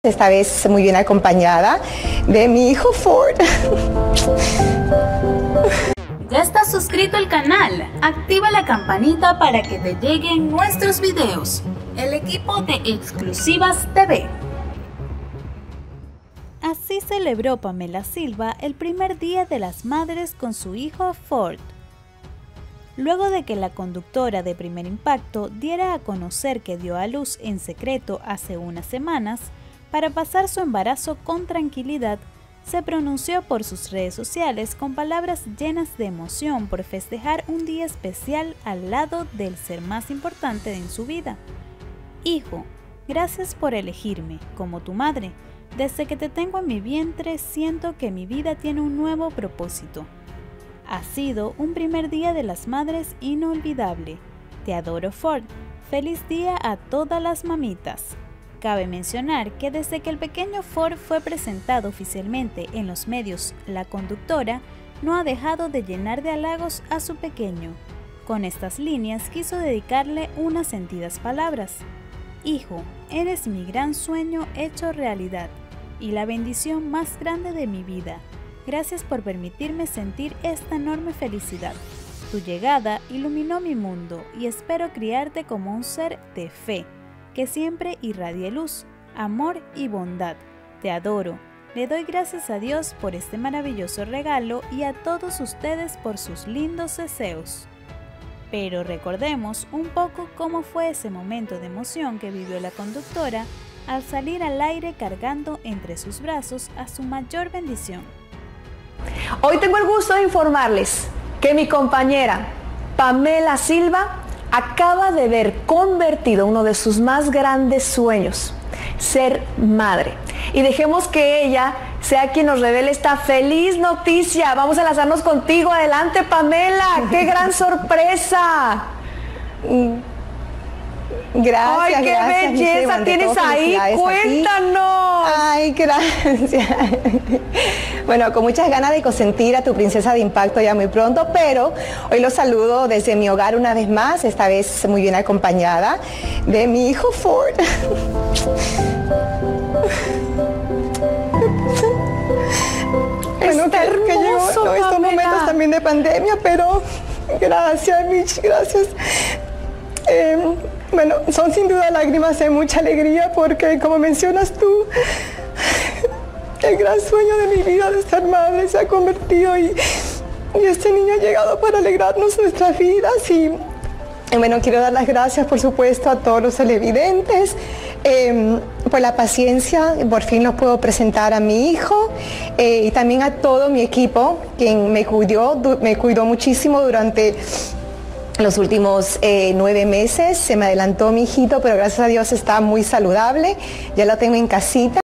Esta vez muy bien acompañada de mi hijo Ford. ¿Ya estás suscrito al canal? Activa la campanita para que te lleguen nuestros videos. El equipo de Exclusivas TV. Así celebró Pamela Silva el primer Día de las Madres con su hijo Ford. Luego de que la conductora de Primer Impacto diera a conocer que dio a luz en secreto hace unas semanas, para pasar su embarazo con tranquilidad, se pronunció por sus redes sociales con palabras llenas de emoción por festejar un día especial al lado del ser más importante en su vida. Hijo, gracias por elegirme como tu madre. Desde que te tengo en mi vientre siento que mi vida tiene un nuevo propósito. Ha sido un primer Día de las Madres inolvidable. Te adoro, Ford. Feliz día a todas las mamitas. Cabe mencionar que desde que el pequeño Ford fue presentado oficialmente en los medios, la conductora no ha dejado de llenar de halagos a su pequeño. Con estas líneas quiso dedicarle unas sentidas palabras. Hijo, eres mi gran sueño hecho realidad y la bendición más grande de mi vida. Gracias por permitirme sentir esta enorme felicidad. Tu llegada iluminó mi mundo y espero criarte como un ser de fe, que siempre irradie luz, amor y bondad. Te adoro. Le doy gracias a Dios por este maravilloso regalo y a todos ustedes por sus lindos deseos. Pero recordemos un poco cómo fue ese momento de emoción que vivió la conductora al salir al aire cargando entre sus brazos a su mayor bendición. Hoy tengo el gusto de informarles que mi compañera Pamela Silva acaba de ver convertido uno de sus más grandes sueños, ser madre. Y dejemos que ella sea quien nos revele esta feliz noticia. Vamos a lanzarnos contigo. Adelante, Pamela. ¡Qué gran sorpresa! Gracias. ¡Ay, qué gracias, belleza tienes ahí! ¡Cuéntanos! Ay, gracias. Bueno, con muchas ganas de consentir a tu princesa de impacto ya muy pronto, pero hoy los saludo desde mi hogar una vez más, esta vez muy bien acompañada de mi hijo Ford. Bueno, que llegó estos momentos también de pandemia, pero gracias, Mitch, gracias. Bueno, son sin duda lágrimas de mucha alegría porque, como mencionas tú, el gran sueño de mi vida de ser madre se ha convertido y este niño ha llegado para alegrarnos nuestras vidas y bueno, quiero dar las gracias, por supuesto, a todos los televidentes por la paciencia. Por fin los puedo presentar a mi hijo y también a todo mi equipo, quien me cuidó muchísimo durante los últimos 9 meses. Se me adelantó mi hijito, pero gracias a Dios está muy saludable. Ya lo tengo en casita.